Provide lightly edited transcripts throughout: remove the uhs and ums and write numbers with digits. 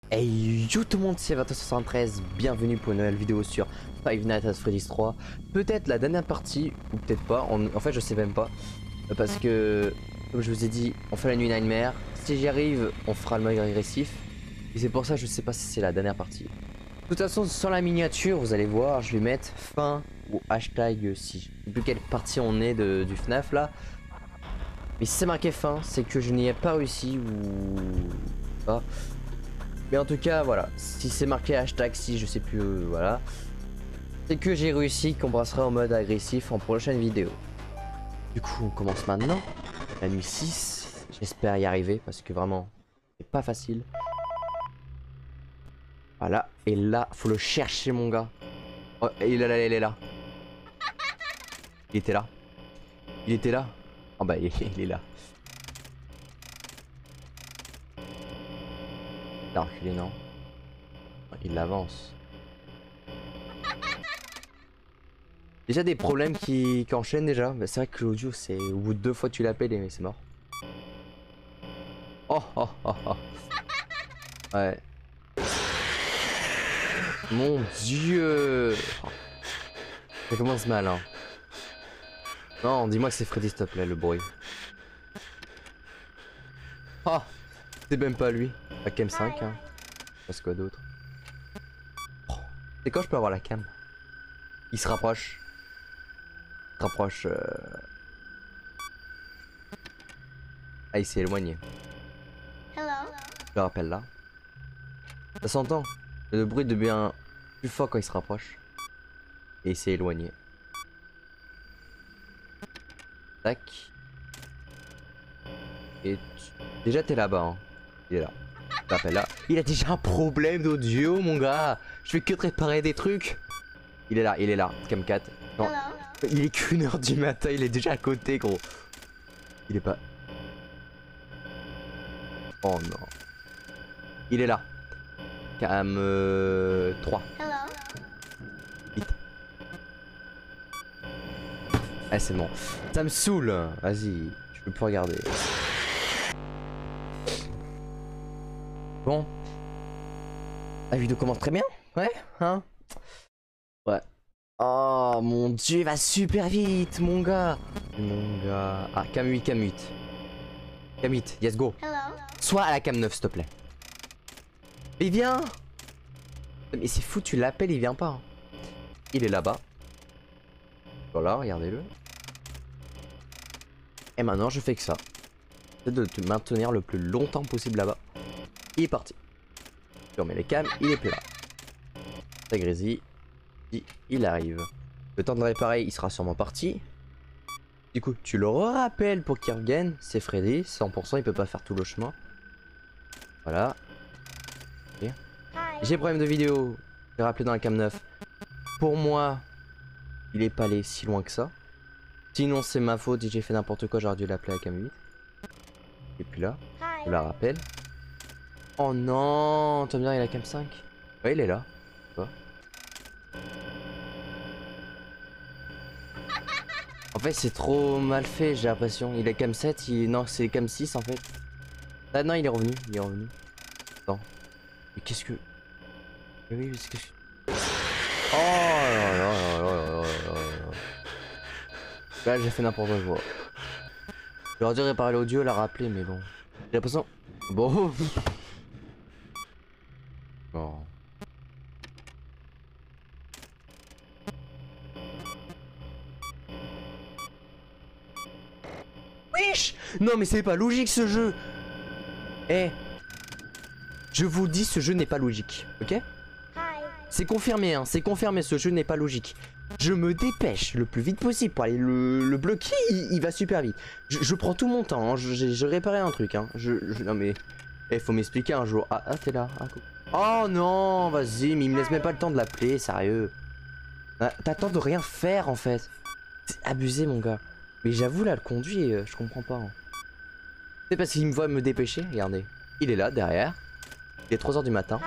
Hey yo tout le monde, c'est Vato73, bienvenue pour une nouvelle vidéo sur Five Nights at Freddy's 3. Peut-être la dernière partie, ou peut-être pas, en fait je sais même pas. Parce que, comme je vous ai dit, on fait la nuit Nightmare. Si j'y arrive, on fera le mode agressif. Et c'est pour ça que je sais pas si c'est la dernière partie. De toute façon, sur la miniature, vous allez voir, je vais mettre fin ou hashtag si. Je sais plus quelle partie on est du FNAF là. Mais si c'est marqué fin, c'est que je n'y ai pas réussi ou pas. Mais en tout cas, voilà, si c'est marqué hashtag si, je sais plus, voilà. C'est que j'ai réussi, qu'on passera en mode agressif en prochaine vidéo. Du coup, on commence maintenant. La nuit 6, j'espère y arriver parce que vraiment, c'est pas facile. Voilà, et là, faut le chercher mon gars. Oh, il est là, il est là. Il était là. Il était là. Oh bah, il est là. Il a reculé, non? Il avance. Déjà des problèmes qui enchaînent déjà. Bah, c'est vrai que l'audio c'est au bout de 2 fois tu l'appelles et c'est mort. Oh oh oh oh. Ouais. Mon dieu. Ça commence mal hein. Non, dis-moi que c'est Freddy s'il te plaît le bruit. Oh. C'est même pas lui. La cam 5 hein. Parce quoi d'autre. Oh. C'est quand je peux avoir la cam? Il se rapproche. Il se rapproche. Ah il s'est éloigné. Je le rappelle là. Ça s'entend. Le bruit devient plus fort quand il se rapproche. Et il s'est éloigné. Tac. Et déjà t'es là-bas hein. Il est là. Je l'appelle là. Il a déjà un problème d'audio mon gars. Je fais que de réparer des trucs. Il est là. Cam 4. Non. Il est qu'une heure du matin, il est déjà à côté gros. Il est pas. Oh non. Il est là. Cam 3. Vite. Ah c'est bon. Ça me saoule. Vas-y, je peux plus regarder. Bon. La vidéo commence très bien. Ouais, hein. Ouais. Oh mon dieu, il va super vite, mon gars. Mon gars. Ah, cam 8, cam 8. Cam 8, yes go. Soit à la cam 9, s'il te plaît. Il vient. Mais c'est fou, tu l'appelles, il vient pas. Hein. Il est là-bas. Voilà, regardez-le. Et maintenant, je fais que ça. C'est de te maintenir le plus longtemps possible là-bas. Il est parti. Tu remets les cams, il est plus là. Ça grésille. Il arrive. Le temps de réparer, il sera sûrement parti. Du coup, tu le rappelles pour qu'il revienne. C'est Freddy, 100%, il peut pas faire tout le chemin. Voilà. Okay. J'ai problème de vidéo. J'ai rappelé dans la cam 9. Pour moi, il est pas allé si loin que ça. Sinon, c'est ma faute et j'ai fait n'importe quoi. J'aurais dû l'appeler à la cam 8. Et puis là, je la rappelle. Oh non, Tom il a cam 5. Ouais, il est là. En fait, c'est trop mal fait, j'ai l'impression. Il a cam 7, non, c'est cam 6 en fait. Ah non, il est revenu, Attends. Mais qu'est-ce que... Mais oui, qu'est-ce que... Oh là là là là là là là. Là, j'ai fait n'importe quoi. J'aurais dû réparer l'audio, la rappeler, mais bon. J'ai l'impression... Bon. Bon. Wesh! Non mais c'est pas logique ce jeu! Eh! Je vous dis ce jeu n'est pas logique, ok? C'est confirmé hein, c'est confirmé, ce jeu n'est pas logique. Je me dépêche le plus vite possible pour aller le bloquer, il va super vite. Je prends tout mon temps, hein. J'ai réparé un truc hein. Non mais... Eh faut m'expliquer un jour. Ah t'es là, ah, cool. Oh non, vas-y, mais il me laisse même pas le temps de l'appeler, sérieux. Ah, t'attends de rien faire en fait. C'est abusé mon gars. Mais j'avoue là le conduit, je comprends pas. Hein. C'est parce qu'il me voit me dépêcher, regardez. Il est là derrière. Il est 3 h du matin.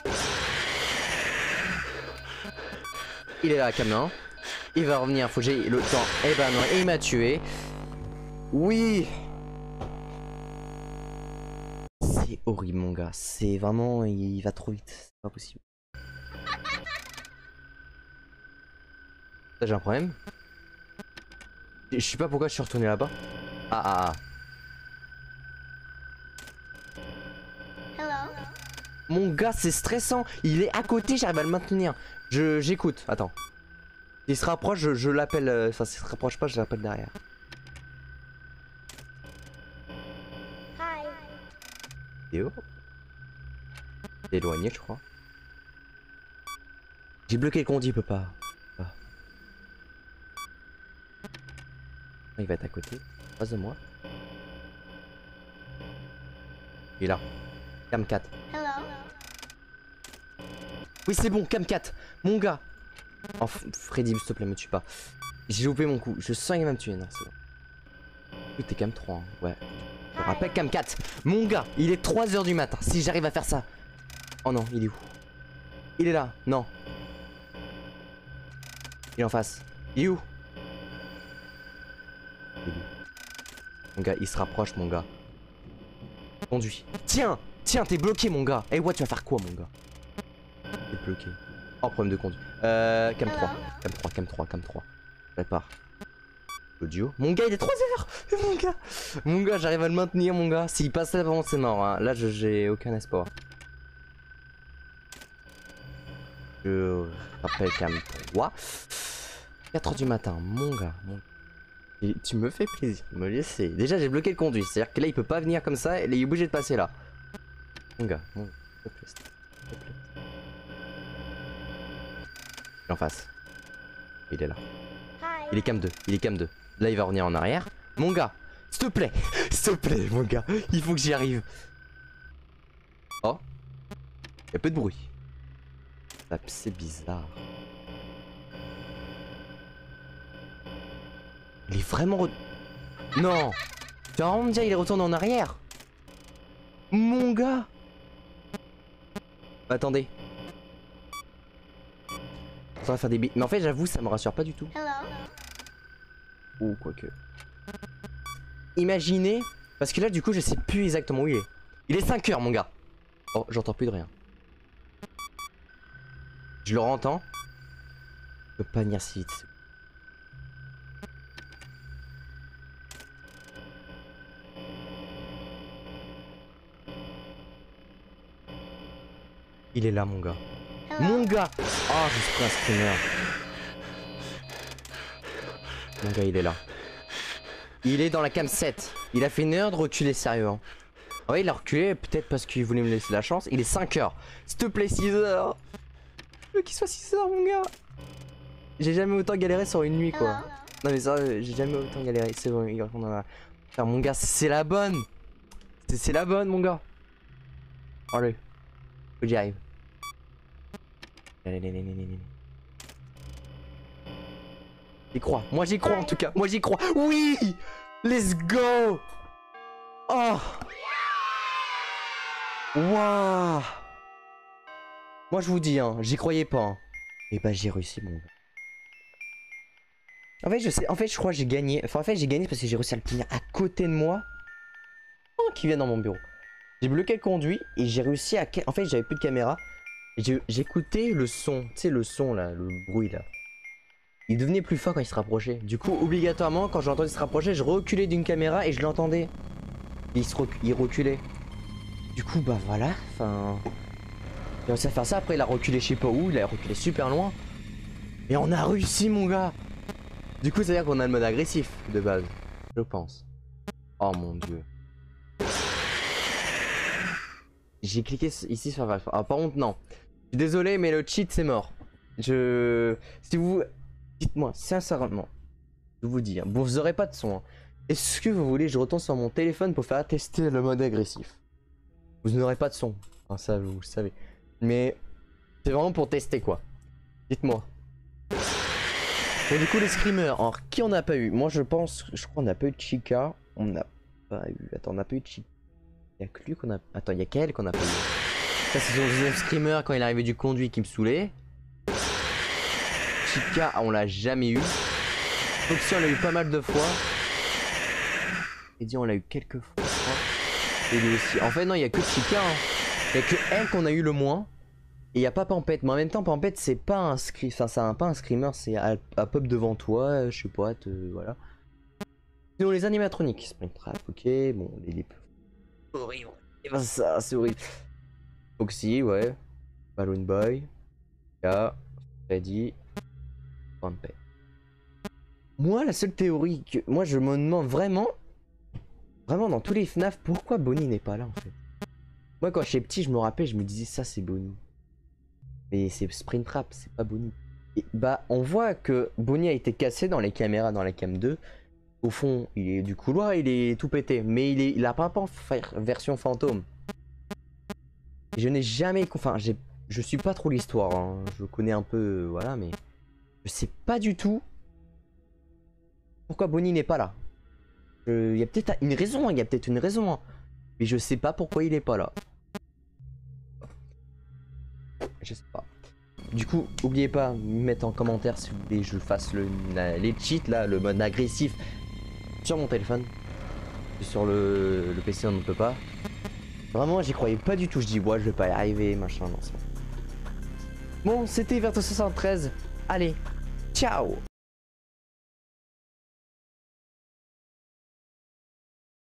Il est là à cam 1. Il va revenir, faut que j'ai le temps. Eh ben non, et il m'a tué. Oui. C'est horrible. horrible mon gars. C'est vraiment... Il va trop vite. C'est pas possible. J'ai un problème. Je sais pas pourquoi je suis retourné là-bas. Ah. Mon gars, c'est stressant. Il est à côté, j'arrive à le maintenir. J'écoute. Attends. S'il se rapproche, je l'appelle. Enfin, s'il se rapproche pas, je l'appelle derrière. Théo. T'es éloigné, je crois. J'ai bloqué le conduit, il peut pas. Ah. Il va être à côté. En face de moi. Il est là. Cam 4. Oui, c'est bon, Cam 4. Mon gars. Oh, Freddy, s'il te plaît, me tue pas. J'ai loupé mon coup. Je sens qu'il va me tuer. Non, c'est bon. T'es Cam 3. Hein. Ouais. Je rappelle Cam 4. Mon gars, il est 3 h du matin. Si j'arrive à faire ça. Oh non, il est où? Il est là. Non. Il est en face. Il est où? Il est où? Mon gars, il se rapproche, mon gars. Conduis. Tiens, t'es bloqué, mon gars. Eh ouais, tu vas faire quoi, mon gars? T'es bloqué. Oh, problème de conduite. Cam 3. Cam 3. Prépare. Audio. Mon gars, il est 3 h. Mon gars, j'arrive à le maintenir, mon gars. S'il passe là, vraiment, c'est mort. Hein. Là, j'ai aucun espoir. Je rappelle Cam 3. 4 h du matin, mon gars. Et tu me fais plaisir, me laisser. Déjà, j'ai bloqué le conduit. C'est-à-dire que là, il peut pas venir comme ça. Il est obligé de passer là. Mon gars, s'il te plaît, s'il te plaît. Il est en face. Il est là. Il est Cam 2. Là, il va revenir en arrière. Mon gars, s'il te plaît, mon gars. Il faut que j'y arrive. Oh. Il y a peu de bruit. C'est bizarre. Il est vraiment... Non. Tu vas vraiment me dire il est retourné en arrière? Mon gars. Attendez. Ça va faire des billes. Mais en fait, j'avoue, ça me rassure pas du tout. Ou quoique. Imaginez. Parce que là, du coup, je sais plus exactement où il est. Il est 5 h, mon gars. Oh, j'entends plus de rien. Je le entends. Je peux pas venir si vite. Il est là, mon gars. Mon gars. Oh, je suis pris un screamer. Mon gars, il est là. Il est dans la cam 7. Il a fait une heure de reculer, sérieux. Hein. Ouais, il a reculé, peut-être parce qu'il voulait me laisser la chance. Il est 5 h. S'il te plaît, 6 h. Je veux qu'il soit 6 h, mon gars. J'ai jamais autant galéré sur une nuit, quoi. Non, mais ça, j'ai jamais autant galéré. C'est bon, il retourne dans la... Putain, mon gars, c'est la bonne. C'est la bonne, mon gars. Allez. Faut que j'y arrive. Allez. J'y crois. Moi, j'y crois, en tout cas. Moi, j'y crois. Oui. Let's go. Oh. Waouh. Moi, je vous dis, hein, j'y croyais pas. Hein. Et bah, j'ai réussi, mon gars. En fait, je crois que j'ai gagné. Enfin, en fait, j'ai gagné parce que j'ai réussi à le tenir à côté de moi. Oh, qui vient dans mon bureau. J'ai bloqué le conduit et j'ai réussi à... En fait, j'avais plus de caméra. J'écoutais le son. Tu sais, le son, là, le bruit, là. Il devenait plus fort quand il se rapprochait. Du coup, obligatoirement, quand j'entendais se rapprocher, je reculais d'une caméra et je l'entendais. Il reculait. Du coup, bah voilà. Enfin... J'ai réussi à faire ça. Après, il a reculé je sais pas où. Il a reculé super loin. Et on a réussi, mon gars. Du coup, ça veut dire qu'on a le mode agressif, de base. Je pense. Oh mon dieu. J'ai cliqué ici sur... Ah, par contre, non. Je suis désolé, mais le cheat, c'est mort. Si vous... Dites-moi, sincèrement. Je vous dis, hein, bon, vous aurez pas de son. Hein. Est-ce que vous voulez que je retourne sur mon téléphone pour faire tester le mode agressif? Vous n'aurez pas de son. Enfin, ça, vous le savez. Mais c'est vraiment pour tester, quoi. Dites-moi. Bon, du coup, les screamers. Alors, qui on n'a pas eu? Moi, je pense... Je crois qu'on n'a pas eu de Chica. On n'a pas eu... Attends, on n'a pas eu de Chica. Il y a que lui qu'on a... Attends, il y a qu'elle qu'on a pas eu. Ça, c'est son deuxième screamer quand il est arrivé du conduit qui me saoulait. Chica, on l'a jamais eu. Foxy, on l'a eu pas mal de fois. Eddie, on l'a eu quelques fois. Et lui aussi. En fait, non, il y a que Sika. Hein. Il y a que elle qu'on a eu le moins. Et il y a pas Pampette. Mais en même temps, Pampette, c'est pas un screamer. Enfin, c'est pas un screamer, c'est à pop devant toi. Je sais pas, voilà. Sinon, les animatroniques. Springtrap, ok. Bon, les horrible. Et ben ça, c'est horrible. Foxy, ouais. Balloon Boy. K. Freddy. Pampette. Moi, la seule théorie que. Moi, je me demande vraiment. Vraiment, dans tous les FNAF, pourquoi Bonnie n'est pas là en fait? Moi, quand j'étais petit, je me rappelle, je me disais ça, c'est Bonnie. Mais c'est Springtrap, c'est pas Bonnie. Et bah, on voit que Bonnie a été cassé dans les caméras, dans la cam 2. Au fond, il est du couloir, il est tout pété. Mais il a pas en version fantôme. Et je n'ai jamais. Enfin, je suis pas trop l'histoire. Hein. Je connais un peu, voilà, mais. Je sais pas du tout pourquoi Bonnie n'est pas là. Il y a peut-être une raison, il y a peut-être une raison. Hein. Mais je sais pas pourquoi il est pas là. Je sais pas. Du coup, n'oubliez pas, mettre en commentaire si vous voulez que je fasse les cheats là, le mode agressif sur mon téléphone. Sur le PC on ne peut pas. Vraiment j'y croyais pas du tout, je dis ouais je vais pas y arriver, machin, non c'est bon. Bon c'était Verto73. Allez, ciao.